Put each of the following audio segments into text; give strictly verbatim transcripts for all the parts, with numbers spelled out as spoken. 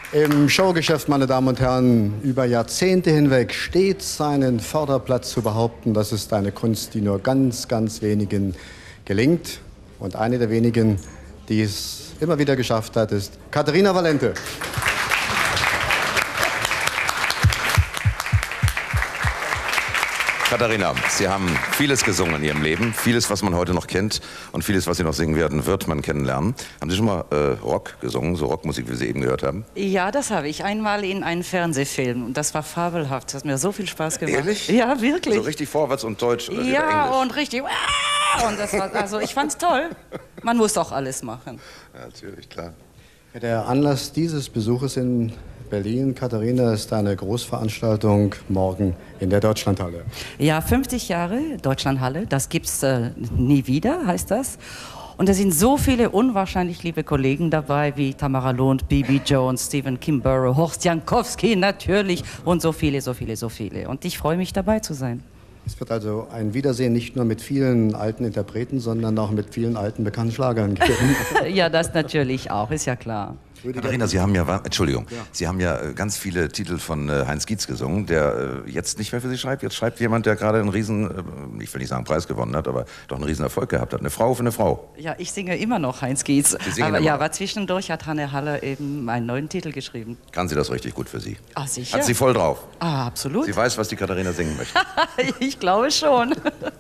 Im Showgeschäft, meine Damen und Herren, über Jahrzehnte hinweg stets seinen Vorderplatz zu behaupten, das ist eine Kunst, die nur ganz, ganz wenigen gelingt. Und eine der wenigen, die es immer wieder geschafft hat, ist Caterina Valente. Caterina, Sie haben vieles gesungen in Ihrem Leben, vieles, was man heute noch kennt und vieles, was Sie noch singen werden, wird man kennenlernen. Haben Sie schon mal äh, Rock gesungen, so Rockmusik, wie Sie eben gehört haben? Ja, das habe ich. Einmal in einem Fernsehfilm und das war fabelhaft. Das hat mir so viel Spaß gemacht. Ehrlich? Ja, wirklich. So richtig vorwärts und deutsch oder ja, Englisch? und richtig. Und das war, also ich fand's toll. Man muss auch alles machen. Ja, natürlich, klar. Der Anlass dieses Besuches in Berlin, Caterina, ist eine Großveranstaltung morgen in der Deutschlandhalle. Ja, fünfzig Jahre Deutschlandhalle, das gibt's äh, nie wieder, heißt das. Und da sind so viele unwahrscheinlich liebe Kollegen dabei, wie Tamara Lund, Bibi Jones, Stephen Kimbrough, Horst Jankowski natürlich und so viele, so viele, so viele. Und ich freue mich, dabei zu sein. Es wird also ein Wiedersehen nicht nur mit vielen alten Interpreten, sondern auch mit vielen alten bekannten Schlagern geben. Ja, das natürlich auch, ist ja klar. Caterina, Sie haben ja, Entschuldigung, ja. Sie haben ja ganz viele Titel von äh, Heinz Gietz gesungen, der äh, jetzt nicht mehr für Sie schreibt. Jetzt schreibt jemand, der gerade einen riesen, äh, ich will nicht sagen Preis gewonnen hat, aber doch einen riesen Erfolg gehabt hat. Eine Frau für eine Frau. Ja, ich singe immer noch Heinz Gietz. Sie singen aber immer ja, noch. aber zwischendurch hat Hanne Haller eben einen neuen Titel geschrieben. Kann sie das richtig gut für Sie? Ah, sicher. Hat sie voll drauf? Ah, absolut. Sie weiß, was die Caterina singen möchte. Ich glaube schon.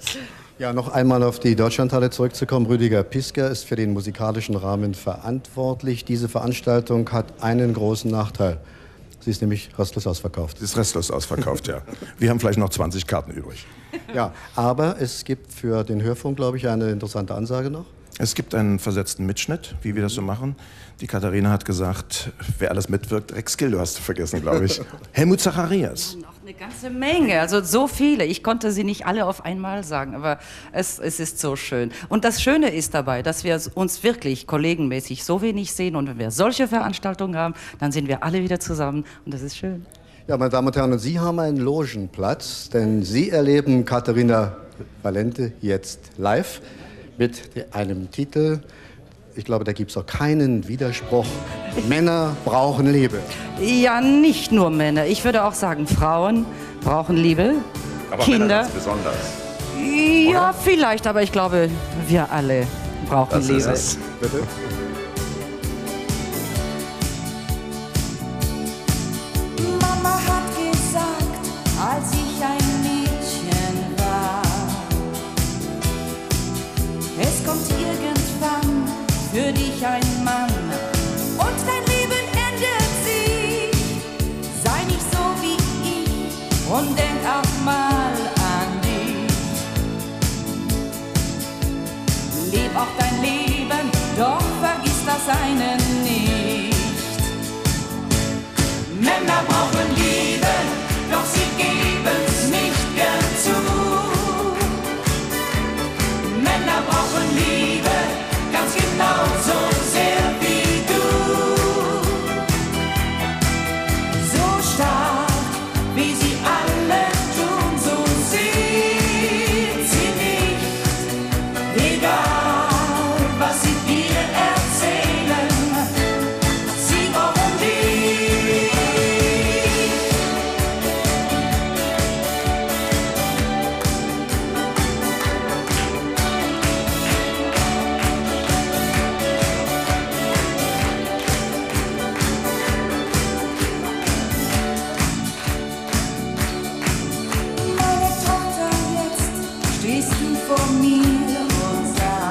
Ja, noch einmal auf die Deutschlandhalle zurückzukommen. Rüdiger Pisker ist für den musikalischen Rahmen verantwortlich. Diese Veranstaltung hat einen großen Nachteil. Sie ist nämlich restlos ausverkauft. Sie ist restlos ausverkauft, ja. Wir haben vielleicht noch zwanzig Karten übrig. Ja, aber es gibt für den Hörfunk, glaube ich, eine interessante Ansage noch. Es gibt einen versetzten Mitschnitt, wie wir das so machen. Die Katharina hat gesagt, wer alles mitwirkt, Rex Gildo hast du vergessen, glaube ich. Helmut Zacharias. Noch eine ganze Menge, also so viele. Ich konnte sie nicht alle auf einmal sagen, aber es, es ist so schön. Und das Schöne ist dabei, dass wir uns wirklich kollegenmäßig so wenig sehen und wenn wir solche Veranstaltungen haben, dann sind wir alle wieder zusammen und das ist schön. Ja, meine Damen und Herren, und Sie haben einen Logenplatz, denn Sie erleben Caterina Valente jetzt live mit einem Titel, ich glaube, da gibt es auch keinen Widerspruch. Männer brauchen Liebe. Ja, nicht nur Männer. Ich würde auch sagen, Frauen brauchen Liebe. Aber Kinder. Männer ganz besonders. Ja, Oder? vielleicht, aber ich glaube, wir alle brauchen Das Liebe. ist es. Bitte? Mama hat gesagt, als ich ein Mädchen war, es kommt irgendwann für dich ein Mann und dein Leben ändert sich. Sei nicht so wie ich und denk auch mal an dich. Leb auch dein Leben, doch vergiss das eine nicht. Männer brauchen Liebe, doch sie geben's nicht gern zu. Männer brauchen Liebe, ganz genauso sehr wie du. So stark, wie sie alle tun, so sind sie nicht. Egal, was sie dir erzählen, sie brauchen dich. Meine Tochter, jetzt stehst du vor mir und sagst,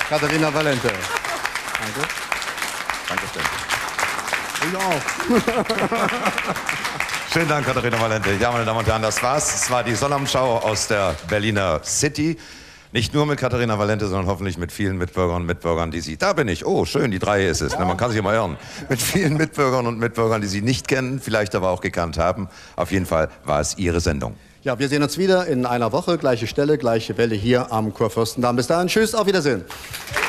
Katharina Valente. Danke. Dankeschön. Ich auch. Schönen Dank, Katharina Valente. Ja, meine Damen und Herren, das war's. Es war die Sonnabendschau aus der Berliner City. Nicht nur mit Katharina Valente, sondern hoffentlich mit vielen Mitbürgern und Mitbürgern, die Sie... Da bin ich. Oh, schön, die drei ist es. Na, man kann sich immer irren. Mit vielen Mitbürgern und Mitbürgern, die Sie nicht kennen, vielleicht aber auch gekannt haben. Auf jeden Fall war es Ihre Sendung. Ja, wir sehen uns wieder in einer Woche. Gleiche Stelle, gleiche Welle hier am Kurfürstendamm. Bis dahin, tschüss, auf Wiedersehen.